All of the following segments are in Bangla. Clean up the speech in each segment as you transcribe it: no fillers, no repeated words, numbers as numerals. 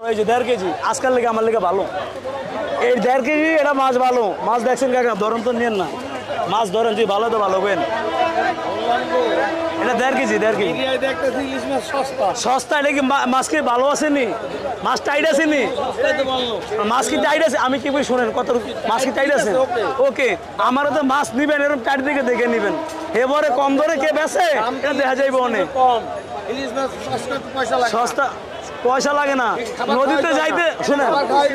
এই যে 1.5 কেজি আজকাল লেগে আমার লেগে ভালো, এই 1.5 কেজি এটা মাছ ভালো মাছ দেখছেন কাকা, ধরেন তো নিয়েন না মাছ ধরেন যে ভালো তো ভালো বেন, এটা 1.5 কেজি 1.5 কেজি সস্তা। এটা কি মাছ কি ভালো আসেনি, মাছ টাইট আসেনি, মাছ কি টাইট আছে, আমি কি বলি শোনেন কত মাছ কি টাইট আছে, ওকে আমারও তো মাছ নিবেন এরকম টাইট দিকে দেখে নিবেন, এবারে কম ধরে কে বেছে এটা দেখা যাইবে অনেক সস্তা, পয়সা লাগে না নদীতে যাইতে শুনে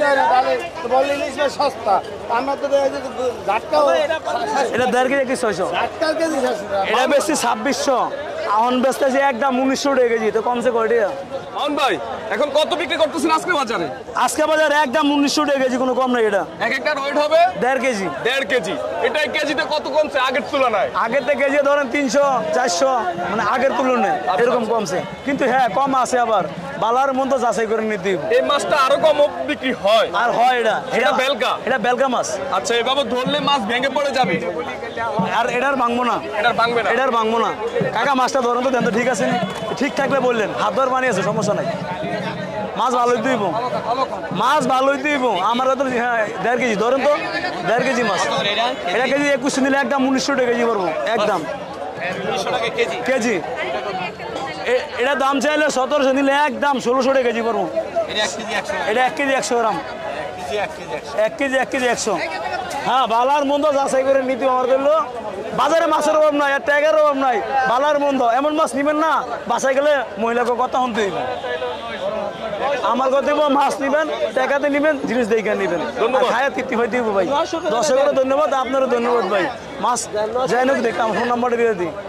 এটা 1.5 কেজি 600, এটা বেশি 2600, এখন বেচতেছি একদম 1900 টাকা কেজি, তো কমসে কয়টা ভাই এখন কত বিক্রি করতেছেন আজকে বাজারে? আজকে বাজারে একদম 1900 টাকা কেজি, কোনো কম নাই। এটা এক একটা ওয়েট হবে 1.5 কেজি। 1.5 কেজি, এটা কেজিতে কত কমছে আগের তুলনায়? আগের থেকে কেজি ধরেন 300 400, মানে আগের তুলনায় এরকম কমছে, কিন্তু হ্যাঁ কম আছে, আবার বালার মতো যাচাই করে নিতে দিব। এই মাছটা আরো কম বিক্রি হয় আর হয় এটা বেলকা, এটা বেলকা মাছ। আচ্ছা এভাবে ধরলে মাছ ভেঙে পড়ে যাবে, আর এটার ভাঙবো না, এটার ভাঙবে না, এটার ভাঙবো না। কাকা মাছটা ধরেন তো দেন তো, ঠিক আছে নি? ঠিক থাকলে বললেন, হাত ধর পানি আছে সমস্যা নাই, মাছ ভালোই দিব, মাছ ভালোই দিব আমার তো। হ্যাঁ 1.5 কেজি ধরেন তো, 1.5 কেজি মাছ, এটা কেজি 2100 নিলে একদম 1900 টাকা কেজি পারবো একদম কেজি। এটা দাম চাইলে 1700 নিলে একদম 1600 টাকা কেজি পারবো। এটা 1 কেজি 100 গ্রাম, 1 কেজি 100। হ্যাঁ বালার মন্দ যাচাই করে নিতে আমার করলো, বাজারে মাছের অভাব নাই আর ট্যাগের অভাব নাই, বালার মন্দ এমন মাছ নিবেন না, বাসায় গেলে মহিলাকে কথা শুনতে হইবে। আমার কথা মাছ নিবেন, টাকাতে নিবেন, জিনিস দেখে নিবেন, খায়া তৃপ্তি হইতে হইব ভাই। দর্শকেরও ধন্যবাদ, আপনারও ধন্যবাদ ভাই। মাছ যাই হোক দেখতাম, ফোন নাম্বারটা দিয়ে দিই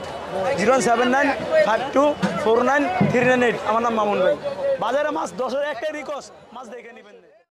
07952493998। আমার নাম মামুন ভাই। বাজারে মাছ 10-এর একটাই রিকোয়েস্ট, মাছ দেখে নিবেন।